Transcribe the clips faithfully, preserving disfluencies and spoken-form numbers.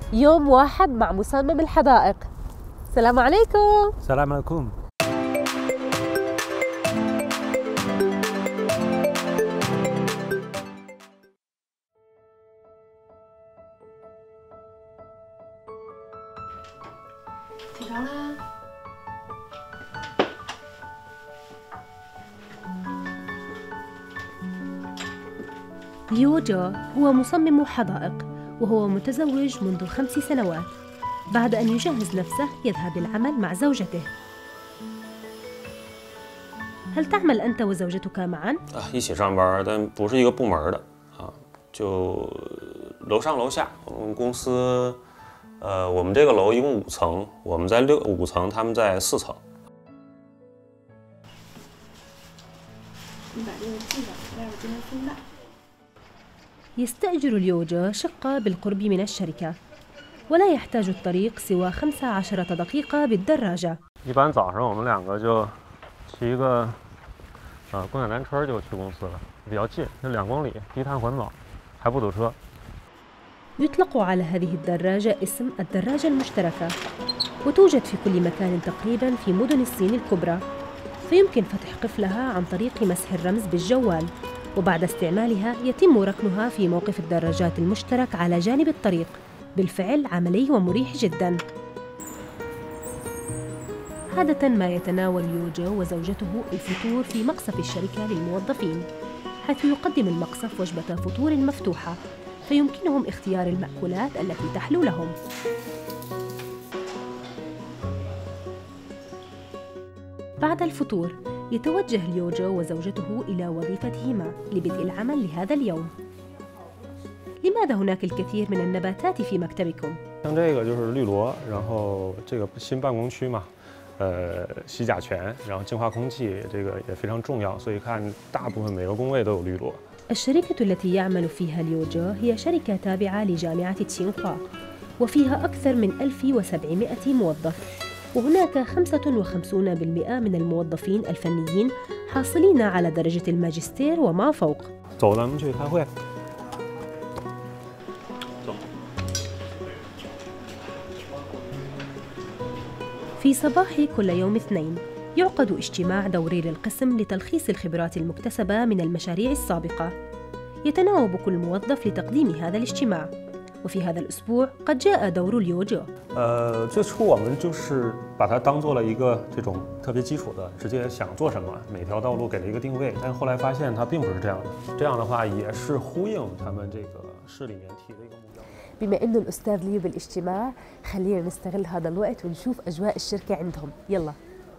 يوم واحد مع مصمم الحدائق. السلام عليكم. السلام عليكم. ليو جو هو مصمم حدائق، وهو متزوج منذ خمس سنوات. بعد أن يجهز نفسه يذهب للعمل مع زوجته. هل تعمل أنت وزوجتك معا؟ 啊，一起上班，但不是一个部门的啊，就楼上楼下。我们公司，呃，我们这个楼一共五层，我们在六五层，他们在四层。 你把这个记上，待会儿今天分带。 يستأجر ليو جو شقة بالقرب من الشركة، ولا يحتاج الطريق سوى خمس عشرة دقيقة بالدراجة. 一般早上我们两个就骑一个呃共享单车就去公司了，比较近，就两公里，低碳环保，还不堵车。 يطلق على هذه الدراجة اسم الدراجة المشتركة، وتوجد في كل مكان تقريبا في مدن الصين الكبرى، فيمكن فتح قفلها عن طريق مسح الرمز بالجوال، وبعد استعمالها يتم ركنها في موقف الدراجات المشترك على جانب الطريق. بالفعل عملي ومريح جدا. عادة ما يتناول ليو جو وزوجته الفطور في مقصف الشركة للموظفين، حيث يقدم المقصف وجبة فطور مفتوحة، فيمكنهم اختيار المأكولات التي تحلو لهم. بعد الفطور يتوجه ليو جو وزوجته إلى وظيفتهما لبدء العمل لهذا اليوم. لماذا هناك الكثير من النباتات في مكتبكم؟ 像这个就是绿萝，然后这个新办公区嘛，呃，洗甲醛，然后净化空气，这个也非常重要，所以看大部分每个工位都有绿萝。 الشركة التي يعمل فيها ليو جو هي شركة تابعة لجامعة تسينخوا، وفيها أكثر من ألف وسبعمائة موظف، وهناك خمسة وخمسين بالمئة من الموظفين الفنيين حاصلين على درجة الماجستير وما فوق. 走，咱们去开会。走。 في صباح كل يوم اثنين يعقد اجتماع دوري للقسم لتلخيص الخبرات المكتسبة من المشاريع السابقة. يتناوب كل موظف لتقديم هذا الاجتماع، وفي هذا الأسبوع قد جاء دور ليو جو. 呃，最初我们就是把它当做了一个这种特别基础的，直接想做什么，每条道路给了一个定位。但后来发现它并不是这样的，这样的话也是呼应他们这个市里面提的一个目标。 بما إنه الأستاذ ليو بالاجتماع، خلينا نستغل هذا الوقت ونشوف أجواء الشركة عندهم. يلا.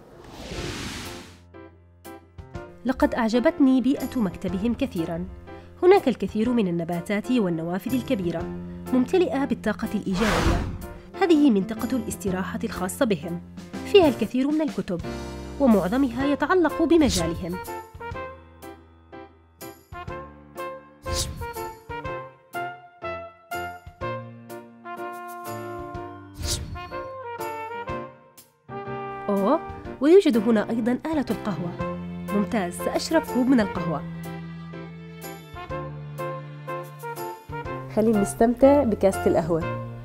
لقد أعجبتني بيئة مكتبهم كثيراً. هناك الكثير من النباتات والنوافذ الكبيرة ممتلئة بالطاقة الإيجابية. هذه منطقة الاستراحة الخاصة بهم، فيها الكثير من الكتب ومعظمها يتعلق بمجالهم. أوه، ويوجد هنا أيضاً آلة القهوة. ممتاز، سأشرب كوب من القهوة. خلينا نستمتع بكاسة القهوة.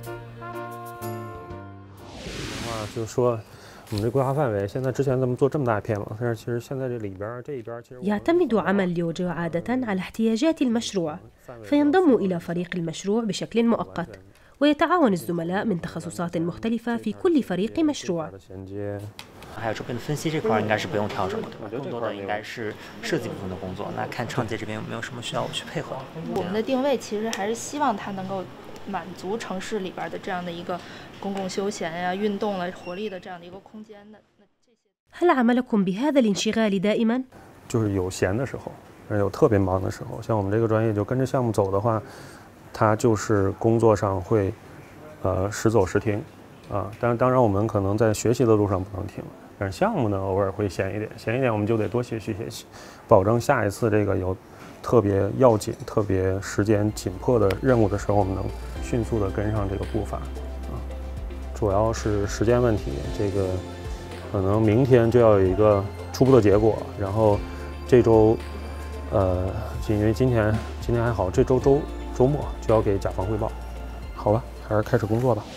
就是说，我们这规划范围现在之前咱们做这么大一片了，但是其实现在这里边这一边其实 يعتمد عمل ليو جو عادة على احتياجات المشروع، فينضم إلى فريق المشروع بشكل مؤقت، ويتعاون الزملاء من تخصصات مختلفة في كل فريق مشروع. 还有周边的分析这块应该是不用调整的，对吧？更多的应该是设计部分的工作。那看创界这边有没有什么需要我去配合的？ 我们的定位其实还是希望它能够满足城市里边的这样的一个公共休闲呀、运动了、活力的这样的一个空间的。那这些。 هل عملكم بهذا الانشغال دائما؟ 就是有闲的时候，有特别忙的时候。像我们这个专业就跟着项目走的话，它就是工作上会呃时走时停啊。当然，当然我们可能在学习的路上不能停。 但是项目呢，偶尔会闲一点，闲一点我们就得多学习学习，保证下一次这个有特别要紧、特别时间紧迫的任务的时候，我们能迅速的跟上这个步伐啊。主要是时间问题，这个可能明天就要有一个初步的结果，然后这周，呃，因为今天今天还好，这周周周末就要给甲方汇报，好吧？ 还是开始工作吧。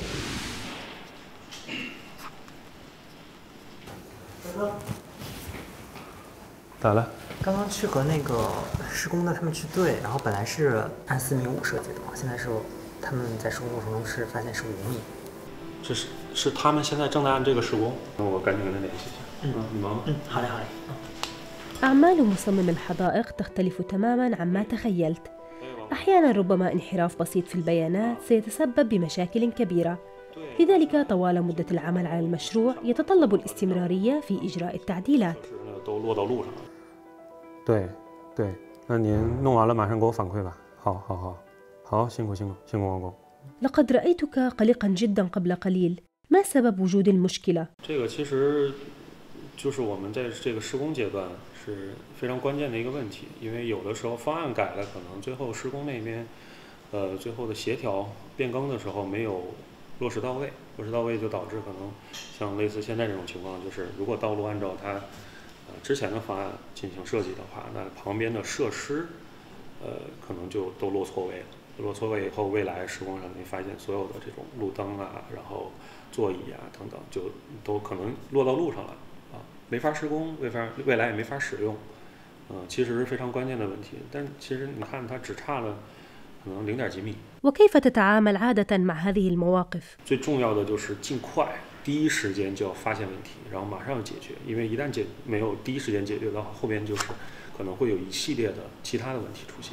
咋了？ 刚刚去和那个施工的他们去对，然后本来是按四米五设计的嘛，现在是他们在施工过程中是发现是五米。 这是是他们现在正在按这个施工，那我赶紧跟他联系一下。嗯，你忙吧。 嗯，好嘞，好嘞。 أعمال مصمم الحدائق تختلف تماماً عما تخيلت. أحياناً ربما انحراف بسيط في البيانات سيتسبب بمشاكل كبيرة. لذلك طوال مدة العمل على المشروع يتطلب الاستمرارية في إجراء التعديلات. 都落到路上了。对，对，那您弄完了马上给我反馈吧。好，好，好，好，辛苦辛苦辛苦王工。 لقد رأيتك قلقاً جداً قبل قليل. ما سبب وجود المشكلة؟ 这个其实就是我们在这个施工阶段是非常关键的一个问题，因为有的时候方案改了，可能最后施工那边，呃，最后的协调变更的时候没有落实到位，落实到位就导致可能像类似现在这种情况，就是如果道路按照它呃之前的方案进行设计的话，那旁边的设施，呃，可能就都落错位了。落错位以后，未来施工上你发现所有的这种路灯啊，然后座椅啊等等，就都可能落到路上了。 没法施工，未法未来也没法使用，嗯、呃，其实是非常关键的问题。但其实你看，它只差了可能零点几米。 وكيف تتعامل عادة مع هذه المواقف؟ 最重要的就是尽快，第一时间就要发现问题，然后马上要解决。因为一旦解没有第一时间解决的话，后边就是可能会有一系列的其他的问题出现。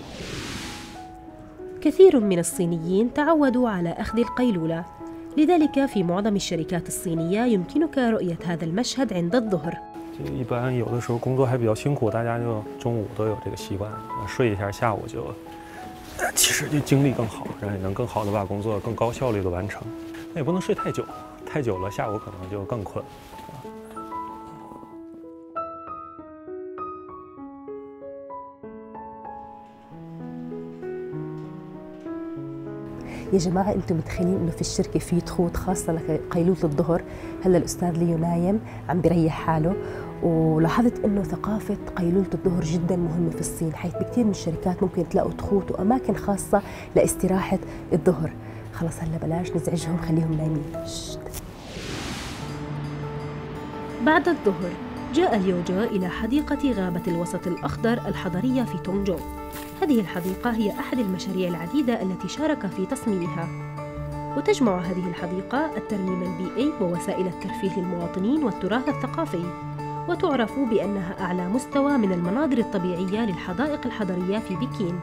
كثير من الصينيين تعودوا على أخذ القيلولة. لذلك في معظم الشركات الصينية يمكنك رؤية هذا المشهد عند الظهر. 就一般有的时候工作还比较辛苦，大家就中午都有这个习惯，睡一下，下午就其实就精力更好，然后也能更好的把工作更高效率的完成。那也不能睡太久，太久了下午可能就更困。 يا جماعة أنتم متخيلين إنه في الشركة في ضغوط خاصة لقيلولة الظهر؟ هلا الأستاذ ليو نايم عم بريح حاله، ولاحظت إنه ثقافة قيلولة الظهر جدا مهمة في الصين، حيث بكثير من الشركات ممكن تلاقوا ضغوط وأماكن خاصة لاستراحة الظهر. خلص هلا بلاش نزعجهم، خليهم نايمين. شت. بعد الظهر جاء ليوجو إلى حديقة غابة الوسط الأخضر الحضرية في تونجو. هذه الحديقة هي أحد المشاريع العديدة التي شارك في تصميمها، وتجمع هذه الحديقة الترميم البيئي ووسائل الترفيه للمواطنين والتراث الثقافي، وتعرف بأنها أعلى مستوى من المناظر الطبيعية للحدائق الحضرية في بكين.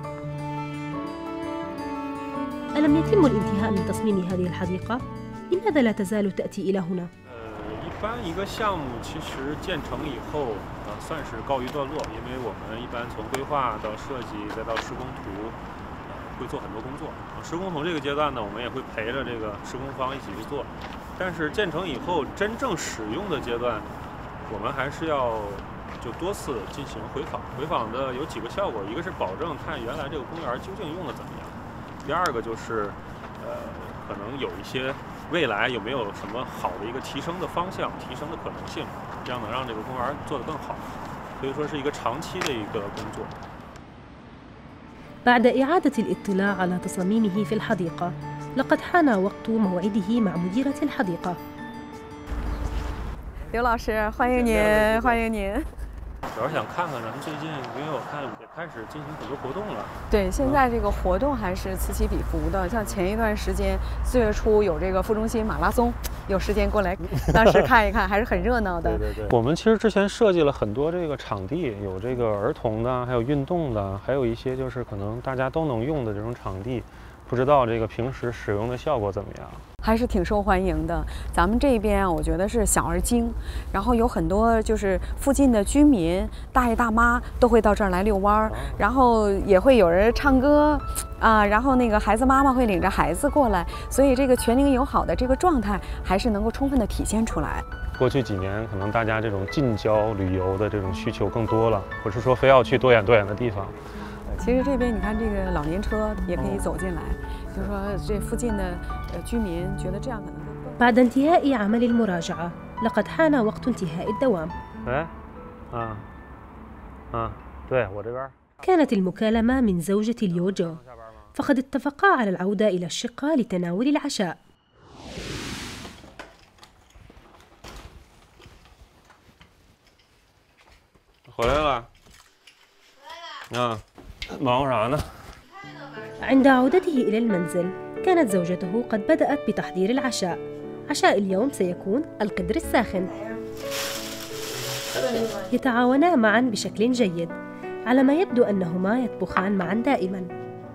ألم يتم الانتهاء من تصميم هذه الحديقة؟ لماذا لا تزال تأتي إلى هنا؟ 一般一个项目其实建成以后，呃，算是告一段落，因为我们一般从规划到设计再到施工图，呃，会做很多工作。施工图这个阶段呢，我们也会陪着这个施工方一起去做。但是建成以后真正使用的阶段，我们还是要就多次进行回访。回访的有几个效果，一个是保证看原来这个公园究竟用的怎么样，第二个就是，呃，可能有一些。 未来有没有什么好的一个提升的方向、提升的可能性，这样能让这个公园做得更好。所以说是一个长期的一个工作。 بعد إعادة الاطلاع على تصاميمه في الحديقة، لقد حان وقت موعده مع مديرة الحديقة. 刘老师，欢迎您，欢迎您。 主要是想看看咱们最近，因为我看也开始进行很多活动了。 对，现在这个活动还是此起彼伏的。像前一段时间，四月初有这个副中心马拉松，有时间过来当时看一看，还是很热闹的。 对对对。我们其实之前设计了很多这个场地，有这个儿童的，还有运动的，还有一些就是可能大家都能用的这种场地，不知道这个平时使用的效果怎么样。 还是挺受欢迎的。咱们这边啊，我觉得是小而精，然后有很多就是附近的居民、大爷大妈都会到这儿来遛弯儿，然后也会有人唱歌，啊，然后那个孩子妈妈会领着孩子过来，所以这个全龄友好的这个状态还是能够充分的体现出来。 过去几年，可能大家这种近郊旅游的这种需求更多了，不是说非要去多远多远的地方。 其实这边你看，这个老年车也可以走进来。 就是说，这附近的居民觉得这样可能。 بعد انتهاء عمل المراجعة، لقد حان وقت انتهاء الدوام. 哎，啊，啊，对我这边。 كانت المكالمة من زوجة ليوجو. فقد اتفقا على العودة إلى الشقة لتناول العشاء. عند عودته إلى المنزل كانت زوجته قد بدأت بتحضير العشاء. عشاء اليوم سيكون القدر الساخن. يتعاونا معا بشكل جيد، على ما يبدو أنهما يطبخان معا دائما.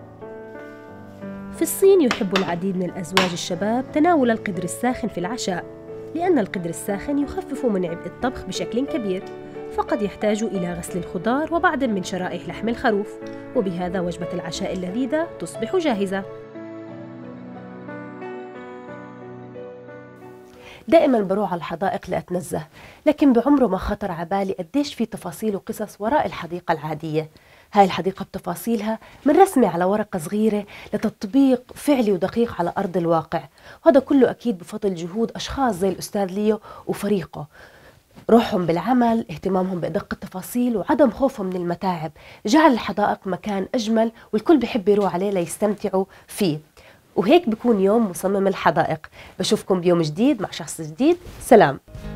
في الصين يحب العديد من الأزواج الشباب تناول القدر الساخن في العشاء، لأن القدر الساخن يخفف من عبء الطبخ بشكل كبير، فقد يحتاج إلى غسل الخضار وبعض من شرائح لحم الخروف، وبهذا وجبة العشاء اللذيذة تصبح جاهزة. دائما بروح على الحدائق لأتنزه، لكن بعمره ما خطر على بالي قديش في تفاصيل وقصص وراء الحديقة العادية. هاي الحديقة بتفاصيلها من رسمة على ورقة صغيرة لتطبيق فعلي ودقيق على أرض الواقع، وهذا كله أكيد بفضل جهود أشخاص زي الأستاذ ليو وفريقه. روحهم بالعمل، اهتمامهم بأدق التفاصيل، وعدم خوفهم من المتاعب جعل الحدائق مكان أجمل والكل بيحب يروح عليه ليستمتعوا فيه. وهيك بيكون يوم مصمم الحدائق. بشوفكم بيوم جديد مع شخص جديد. سلام.